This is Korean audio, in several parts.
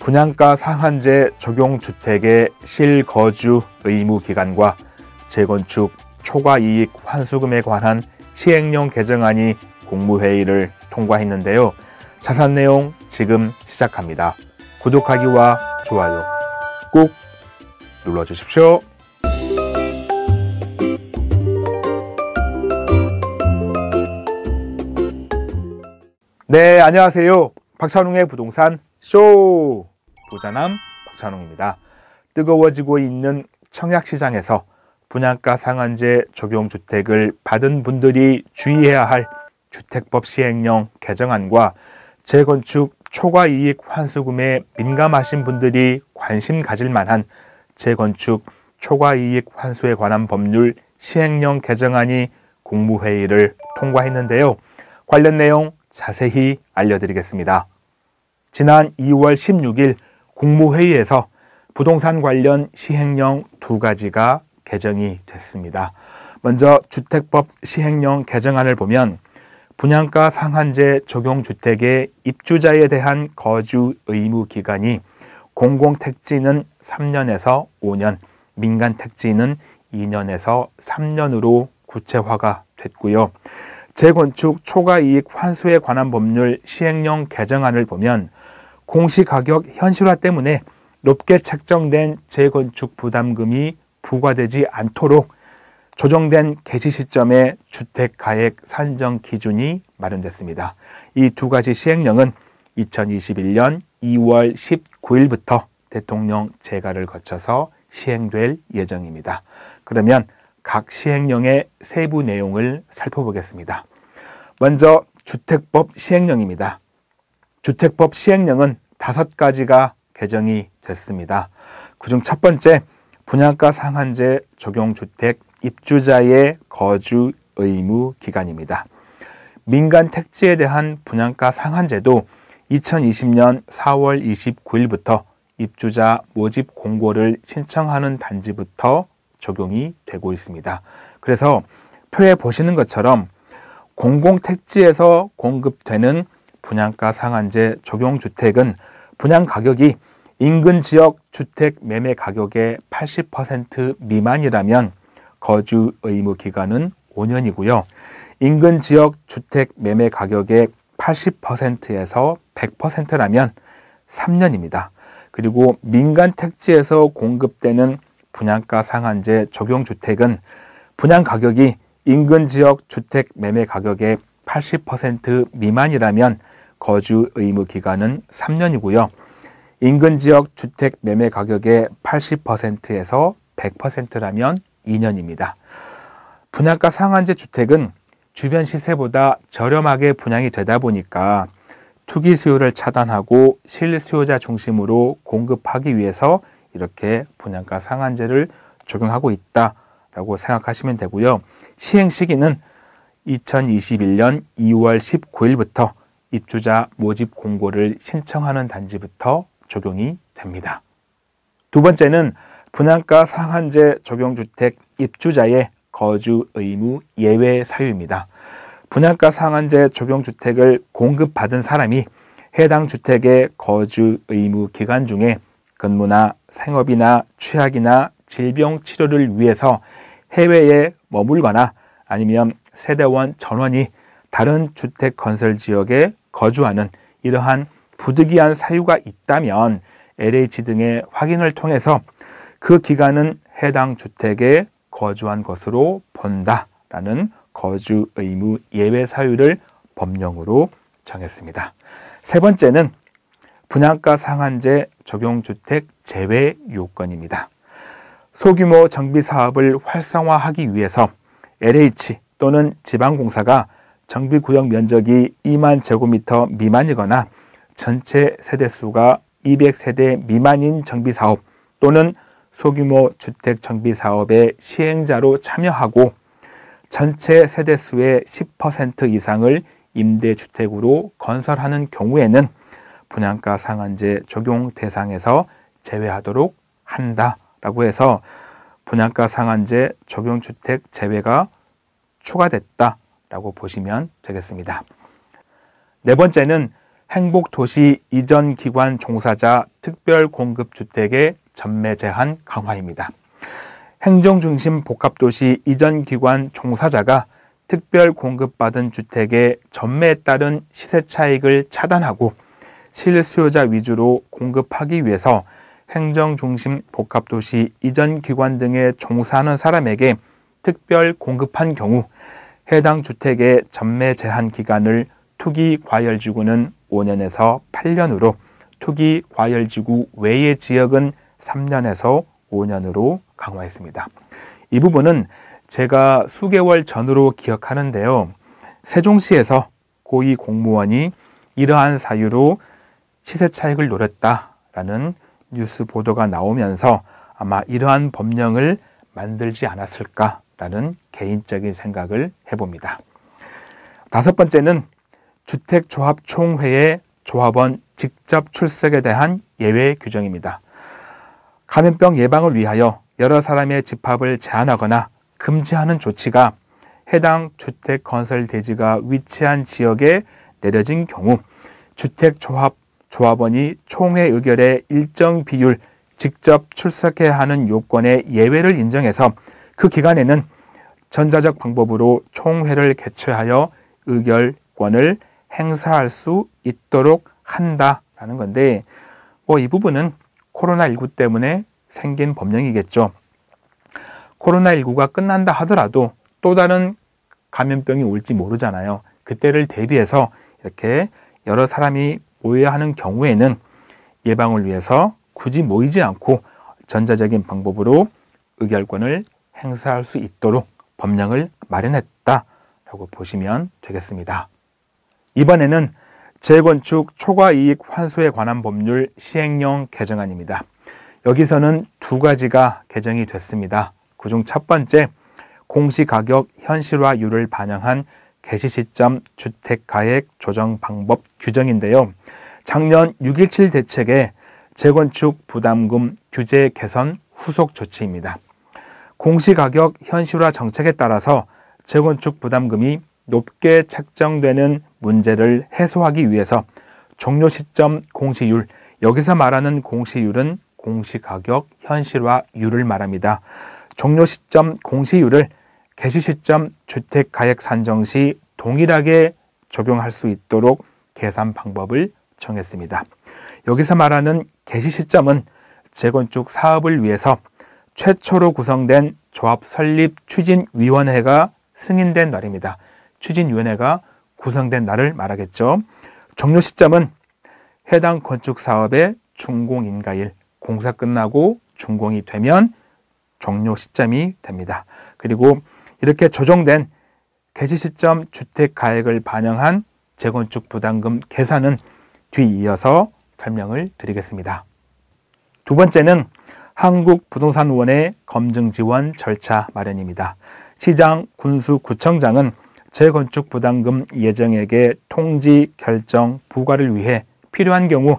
분양가 상한제 적용 주택의 실거주 의무 기간과 재건축 초과이익 환수금에 관한 시행령 개정안이 국무회의를 통과했는데요. 자세한 내용 지금 시작합니다. 구독하기와 좋아요 꾹 눌러주십시오. 네, 안녕하세요. 박찬웅의 부동산 쇼! 부자남 박찬웅입니다. 뜨거워지고 있는 청약시장에서 분양가 상한제 적용 주택을 받은 분들이 주의해야 할 주택법 시행령 개정안과 재건축 초과이익 환수금에 민감하신 분들이 관심 가질 만한 재건축 초과이익 환수에 관한 법률 시행령 개정안이 국무회의를 통과했는데요. 관련 내용 자세히 알려드리겠습니다. 지난 2월 16일 국무회의에서 부동산 관련 시행령 2가지가 개정이 됐습니다. 먼저 주택법 시행령 개정안을 보면 분양가 상한제 적용 주택의 입주자에 대한 거주 의무 기간이 공공택지는 3년에서 5년, 민간택지는 2년에서 3년으로 구체화가 됐고요. 재건축 초과이익 환수에 관한 법률 시행령 개정안을 보면 공시가격 현실화 때문에 높게 책정된 재건축 부담금이 부과되지 않도록 조정된 개시 시점에 주택가액 산정 기준이 마련됐습니다. 이 2가지 시행령은 2021년 2월 19일부터 대통령 재가를 거쳐서 시행될 예정입니다. 그러면 각 시행령의 세부 내용을 살펴보겠습니다. 먼저 주택법 시행령입니다. 주택법 시행령은 5가지가 개정이 됐습니다. 그중 첫 번째, 분양가 상한제 적용 주택 입주자의 거주 의무 기간입니다. 민간 택지에 대한 분양가 상한제도 2020년 4월 29일부터 입주자 모집 공고를 신청하는 단지부터 적용이 되고 있습니다. 그래서 표에 보시는 것처럼 공공택지에서 공급되는 분양가 상한제 적용 주택은 분양 가격이 인근 지역 주택 매매 가격의 80% 미만이라면 거주 의무 기간은 5년이고요. 인근 지역 주택 매매 가격의 80%에서 100%라면 3년입니다. 그리고 민간 택지에서 공급되는 분양가 상한제 적용 주택은 분양 가격이 인근 지역 주택 매매 가격의 80% 미만이라면 거주 의무 기간은 3년이고요. 인근 지역 주택 매매 가격의 80%에서 100%라면 2년입니다. 분양가 상한제 주택은 주변 시세보다 저렴하게 분양이 되다 보니까 투기 수요를 차단하고 실수요자 중심으로 공급하기 위해서 이렇게 분양가 상한제를 적용하고 있다라고 생각하시면 되고요. 시행 시기는 2021년 2월 19일부터 입주자 모집 공고를 신청하는 단지부터 적용이 됩니다. 두 번째는 분양가 상한제 적용 주택 입주자의 거주 의무 예외 사유입니다. 분양가 상한제 적용 주택을 공급받은 사람이 해당 주택의 거주 의무 기간 중에 근무나 생업이나 취약이나 질병 치료를 위해서 해외에 머물거나 아니면 세대원 전원이 다른 주택 건설 지역에 거주하는 이러한 부득이한 사유가 있다면 LH 등의 확인을 통해서 그 기간은 해당 주택에 거주한 것으로 본다라는 거주 의무 예외 사유를 법령으로 정했습니다. 세 번째는 분양가 상한제 적용 주택 제외 요건입니다. 소규모 정비 사업을 활성화하기 위해서 LH 또는 지방공사가 정비구역 면적이 2만 제곱미터 미만이거나 전체 세대수가 200세대 미만인 정비사업 또는 소규모 주택 정비사업의 시행자로 참여하고 전체 세대수의 10% 이상을 임대주택으로 건설하는 경우에는 분양가 상한제 적용 대상에서 제외하도록 한다라고 해서 분양가 상한제 적용 주택 제외가 추가됐다라고 보시면 되겠습니다. 네 번째는 행복도시 이전기관 종사자 특별공급주택의 전매 제한 강화입니다. 행정중심 복합도시 이전기관 종사자가 특별 공급받은 주택의 전매에 따른 시세 차익을 차단하고 실수요자 위주로 공급하기 위해서 행정중심 복합도시 이전기관 등에 종사하는 사람에게 특별 공급한 경우 해당 주택의 전매 제한 기간을 투기과열지구는 5년에서 8년으로 투기과열지구 외의 지역은 3년에서 5년으로 강화했습니다. 이 부분은 제가 수개월 전으로 기억하는데요. 세종시에서 고위 공무원이 이러한 사유로 시세 차익을 노렸다라는 뉴스 보도가 나오면서 아마 이러한 법령을 만들지 않았을까라는 개인적인 생각을 해봅니다. 다섯 번째는 주택조합총회의 조합원 직접 출석에 대한 예외 규정입니다. 감염병 예방을 위하여 여러 사람의 집합을 제한하거나 금지하는 조치가 해당 주택 건설 대지가 위치한 지역에 내려진 경우 주택조합원이 총회 의결에 일정 비율 직접 출석해야 하는 요건의 예외를 인정해서 그 기간에는 전자적 방법으로 총회를 개최하여 의결권을 행사할 수 있도록 한다라는 건데 이 부분은 코로나19 때문에 생긴 법령이겠죠. 코로나19가 끝난다 하더라도 또 다른 감염병이 올지 모르잖아요. 그때를 대비해서 이렇게 여러 사람이 모여야 하는 경우에는 예방을 위해서 굳이 모이지 않고 전자적인 방법으로 의결권을 행사할 수 있도록 법령을 마련했다라고 보시면 되겠습니다. 이번에는 재건축 초과이익 환수에 관한 법률 시행령 개정안입니다. 여기서는 두 가지가 개정이 됐습니다. 그중 첫 번째, 공시가격 현실화율을 반영한 개시 시점 주택가액 조정 방법 규정인데요. 작년 6.17 대책의 재건축 부담금 규제 개선 후속 조치입니다. 공시가격 현실화 정책에 따라서 재건축 부담금이 높게 책정되는 문제를 해소하기 위해서 종료 시점 공시율, 여기서 말하는 공시율은 공시가격 현실화율을 말합니다. 종료 시점 공시율을 개시 시점 주택가액 산정 시 동일하게 적용할 수 있도록 계산 방법을 정했습니다. 여기서 말하는 개시 시점은 재건축 사업을 위해서 최초로 구성된 조합 설립 추진위원회가 승인된 날입니다. 추진위원회가 구성된 날을 말하겠죠. 종료 시점은 해당 건축 사업의 준공인가일, 공사 끝나고 준공이 되면 종료 시점이 됩니다. 그리고 이렇게 조정된 개시 시점 주택 가액을 반영한 재건축 부담금 계산은 뒤이어서 설명을 드리겠습니다. 두 번째는 한국부동산원의 검증 지원 절차 마련입니다. 시장, 군수, 구청장은 재건축 부담금 예정액의 통지, 결정, 부과를 위해 필요한 경우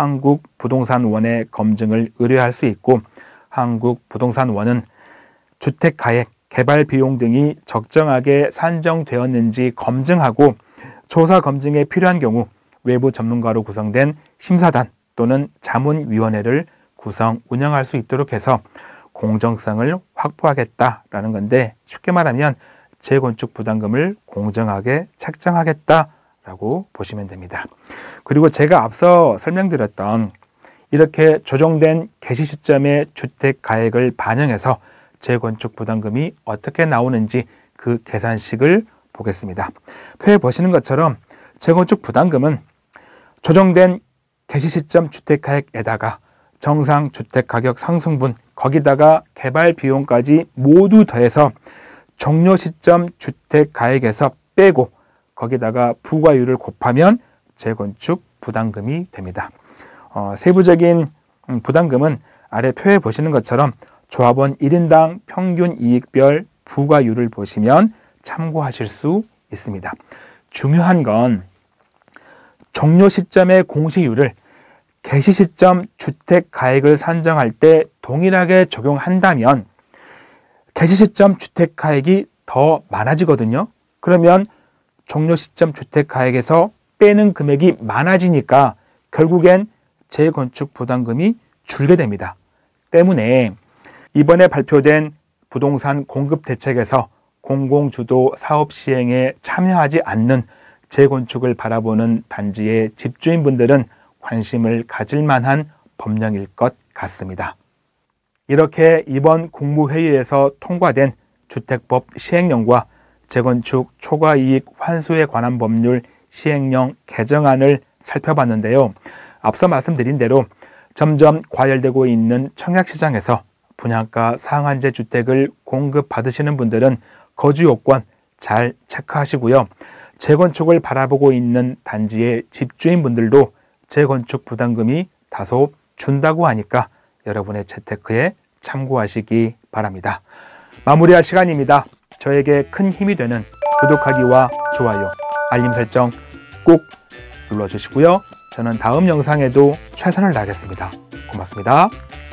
한국부동산원의 검증을 의뢰할 수 있고 한국부동산원은 주택가액, 개발 비용 등이 적정하게 산정되었는지 검증하고 조사 검증에 필요한 경우 외부 전문가로 구성된 심사단 또는 자문위원회를 구성, 운영할 수 있도록 해서 공정성을 확보하겠다라는 건데 쉽게 말하면 재건축 부담금을 공정하게 책정하겠다라고 보시면 됩니다. 그리고 제가 앞서 설명드렸던 이렇게 조정된 개시 시점의 주택 가액을 반영해서 재건축 부담금이 어떻게 나오는지 그 계산식을 보겠습니다. 표에 보시는 것처럼 재건축 부담금은 조정된 개시 시점 주택 가액에다가 정상 주택 가격 상승분 거기다가 개발 비용까지 모두 더해서 종료 시점 주택 가액에서 빼고 거기다가 부과율을 곱하면 재건축 부담금이 됩니다. 세부적인 부담금은 아래 표에 보시는 것처럼 조합원 1인당 평균 이익별 부과율을 보시면 참고하실 수 있습니다. 중요한 건 종료 시점의 공시율을 개시 시점 주택 가액을 산정할 때 동일하게 적용한다면 개시 시점 주택 가액이 더 많아지거든요. 그러면 종료 시점 주택 가액에서 빼는 금액이 많아지니까 결국엔 재건축 부담금이 줄게 됩니다. 때문에 이번에 발표된 부동산 공급 대책에서 공공주도 사업 시행에 참여하지 않는 재건축을 바라보는 단지의 집주인분들은 관심을 가질 만한 법령일 것 같습니다. 이렇게 이번 국무회의에서 통과된 주택법 시행령과 재건축 초과이익 환수에 관한 법률 시행령 개정안을 살펴봤는데요. 앞서 말씀드린 대로 점점 과열되고 있는 청약시장에서 분양가 상한제 주택을 공급받으시는 분들은 거주요건 잘 체크하시고요. 재건축을 바라보고 있는 단지의 집주인분들도 재건축 부담금이 다소 준다고 하니까 여러분의 재테크에 참고하시기 바랍니다. 마무리할 시간입니다. 저에게 큰 힘이 되는 구독하기와 좋아요, 알림 설정 꼭 눌러주시고요. 저는 다음 영상에도 최선을 다하겠습니다. 고맙습니다.